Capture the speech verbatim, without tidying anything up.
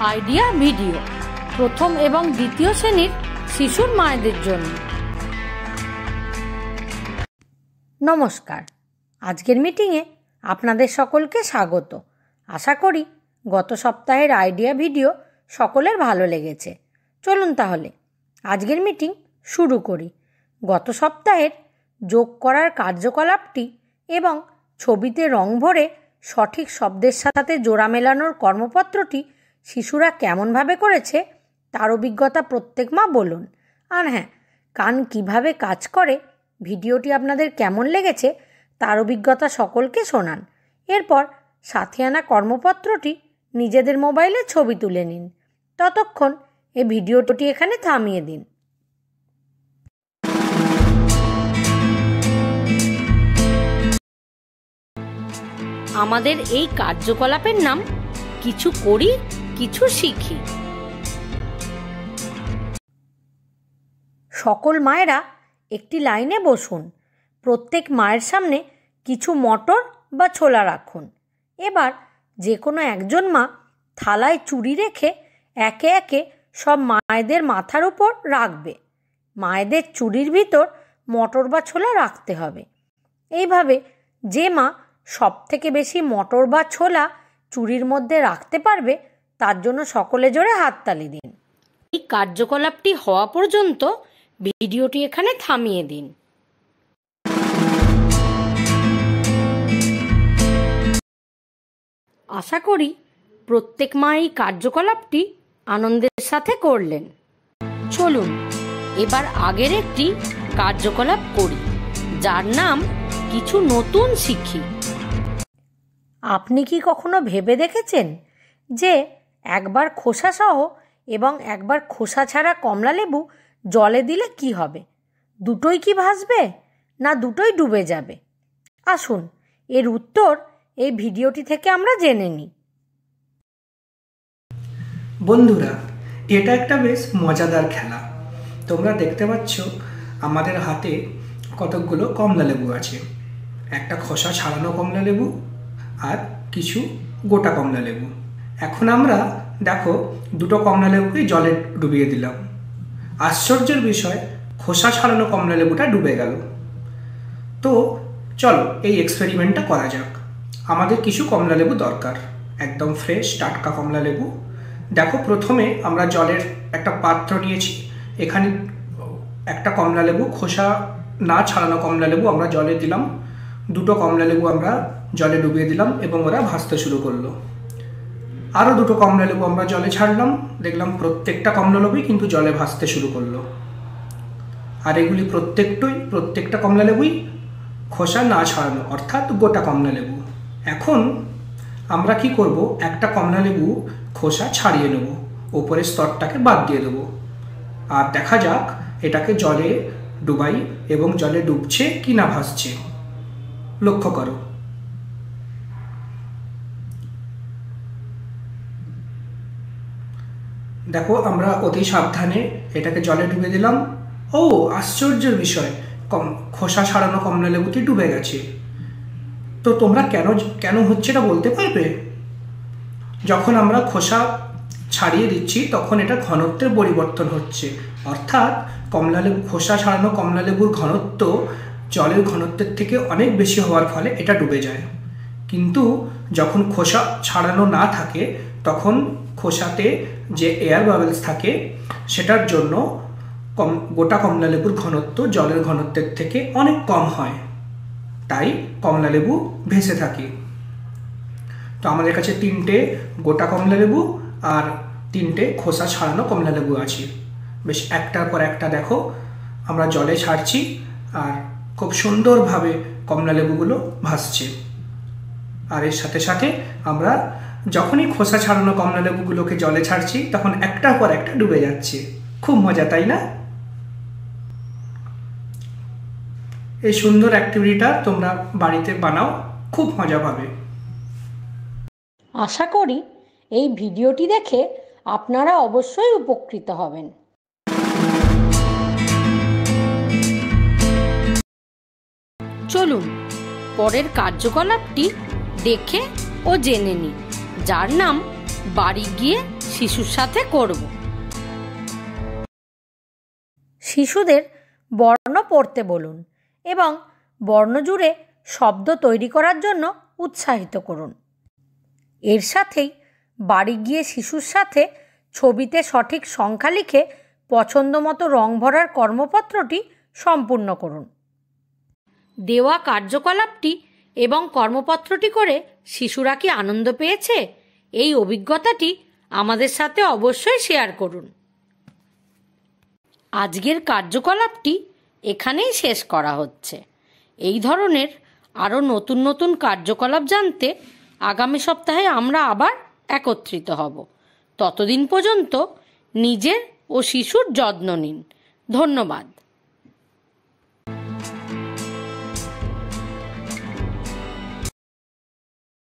Idea video প্রথম এবং দ্বিতীয় শ্রেণীর শিশুর মায়েদের জন্য। নমস্কার, আজকের মিটিংয়ে আপনাদের সকলকে স্বাগত। আশা করি গত সপ্তাহের আইডিয়া ভিডিও সকলের ভালো লেগেছে। চলুন তাহলে আজকের মিটিং শুরু করি। গত সপ্তাহের যোগ করার কার্যকলাপটি এবং ছবিতে রং ভরে সঠিক শব্দের সাথে জোড়া মেলানোর কর্মপত্রটি শিশুরা কেমনভাবে করেছে তার অভিজ্ঞতা প্রত্যেক মা বলুন। আর হ্যাঁ, কান কিভাবে কাজ করে ভিডিওটি আপনাদের কেমন লেগেছে তার অভিজ্ঞতা সকলকে শোনান। এরপর সাথে আনা কর্মপত্রটি নিজেদের মোবাইলে ছবি তুলে নিন। ততক্ষণ এই ভিডিওটি এখানে থামিয়ে দিন। আমাদের এই কার্যকলাপের নাম কিছু করি কিছু শিখি। সকল মায়েরা একটি লাইনে বসুন। প্রত্যেক মায়ের সামনে কিছু মটর বা ছোলা রাখুন। এবার যে কোনো একজন মা থালায় চুড়ি রেখে একে একে সব মায়েদের মাথার উপর রাখবে। মায়েদের চুড়ির ভিতর মটর বা ছোলা রাখতে হবে। এইভাবে যে মা সব থেকে বেশি মটর বা ছোলা চুড়ির মধ্যে রাখতে পারবে তার জন্য সকলে জোরে হাততালি দিন। এই কার্যকলাপটি হওয়া পর্যন্ত ভিডিওটি এখানে থামিয়ে দিন। আশা করি প্রত্যেক মা এই কার্যকলাপটি আনন্দের সাথে করলেন। চলুন এবার আগের একটি কার্যকলাপ করি, যার নাম কিছু নতুন শিখি। আপনি কি কখনো ভেবে দেখেছেন যে একবার খোসা সহ এবং একবার খোসা ছাড়া কমলা লেবু জলে দিলে কি হবে? দুটোই কি ভাসবে না দুটোই ডুবে যাবে? আসুন এর উত্তর এই ভিডিওটি থেকে আমরা জেনে নিই। বন্ধুরা, এটা একটা বেশ মজাদার খেলা। তোমরা দেখতে পাচ্ছ আমাদের হাতে কতকগুলো কমলা লেবু আছে। একটা খোসা ছাড়ানো কমলা লেবু আর কিছু গোটা কমলা লেবু। এখন আমরা দেখো দুটো কমলা লেবুকে জলে ডুবিয়ে দিলাম। আশ্চর্যের বিষয়, খোসা ছাড়ানো কমলা লেবুটা ডুবে গেল। তো চলো এই এক্সপেরিমেন্টটা করা যাক। আমাদের কিছু কমলা লেবু দরকার, একদম ফ্রেশ টাটকা কমলা লেবু। দেখো প্রথমে আমরা জলের একটা পাত্র নিয়েছি। এখানে একটা কমলা লেবু, খোসা না ছাড়ানো কমলা লেবু আমরা জলে দিলাম। দুটো কমলা লেবু আমরা জলে ডুবিয়ে দিলাম এবং ওরা ভাসতে শুরু করলো। আরও দুটো কমলা লেবু আমরা জলে ছাড়লাম, দেখলাম প্রত্যেকটা কমলা লেবুই কিন্তু জলে ভাসতে শুরু করলো। আর এগুলি প্রত্যেকটাই প্রত্যেকটা কমলা লেবুই খোসা না ছাড়ানো, অর্থাৎ গোটা কমলা লেবু। এখন আমরা কি করব, একটা কমলা লেবু খোসা ছাড়িয়ে নেব, ওপরের স্তরটাকে বাদ দিয়ে দেবো। আর দেখা যাক এটাকে জলে ডুবাই এবং জলে ডুবছে কি না ভাসছে। লক্ষ্য করো। দেখো আমরা অতি সাবধানে এটাকে জলে ডুবে দিলাম। ও আশ্চর্যের বিষয়, কম খোসা ছাড়ানো কমলা লেবুটি ডুবে গেছে। তো তোমরা কেন কেন হচ্ছে এটা বলতে পারবে? যখন আমরা খোসা ছাড়িয়ে দিচ্ছি তখন এটা ঘনত্বের পরিবর্তন হচ্ছে, অর্থাৎ কমলা লেবু খোসা ছাড়ানো কমলা লেবুর ঘনত্ব জলের ঘনত্বের থেকে অনেক বেশি হওয়ার ফলে এটা ডুবে যায়। কিন্তু যখন খোসা ছাড়ানো না থাকে তখন খোসাতে যে এয়ার বাবলস থাকে সেটার জন্য কম গোটা কমলা লেবুর ঘনত্ব জলের ঘনত্বের থেকে অনেক কম হয়, তাই কমলা লেবু ভেসে থাকে। তো আমাদের কাছে তিনটে গোটা কমলা লেবু আর তিনটে খোসা ছাড়ানো কমলা লেবু আছে। বেশ একটার পর একটা দেখো আমরা জলে ছাড়ছি আর খুব সুন্দরভাবে কমলা লেবুগুলো ভাসছে। আর এর সাথে সাথে আমরা যখনই খোসা ছাড়ানো কমলা লেবুগুলোকে জলে ছাড়ছি তখন একটার পর একটা ডুবে যাচ্ছে। খুব মজা, তাই না? এই সুন্দর অ্যাক্টিভিটিটা তোমরা বাড়িতে বানাও, খুব মজা পাবে। আশা করি এই ভিডিওটি দেখে আপনারা অবশ্যই উপকৃত হবেন। চলুন পরের কার্যকলাপটি দেখে ও জেনে নিই, যার নাম বাড়ি গিয়ে শিশুর সাথে করব। শিশুদের বর্ণ পড়তে বলুন এবং বর্ণ জুড়ে শব্দ তৈরি করার জন্য উৎসাহিত করুন। এর সাথেই বাড়ি গিয়ে শিশুর সাথে ছবিতে সঠিক সংখ্যা লিখে পছন্দ মতো রং ভরার কর্মপত্রটি সম্পূর্ণ করুন। দেওয়া কার্যকলাপটি এবং কর্মপত্রটি করে শিশুরা কি আনন্দ পেয়েছে, এই অভিজ্ঞতাটি আমাদের সাথে অবশ্যই শেয়ার করুন। আজকের কার্যকলাপটি এখানেই শেষ করা হচ্ছে। এই ধরনের আরও নতুন নতুন কার্যকলাপ জানতে আগামী সপ্তাহে আমরা আবার একত্রিত হব। ততদিন পর্যন্ত নিজের ও শিশুর যত্ন নিন। ধন্যবাদ।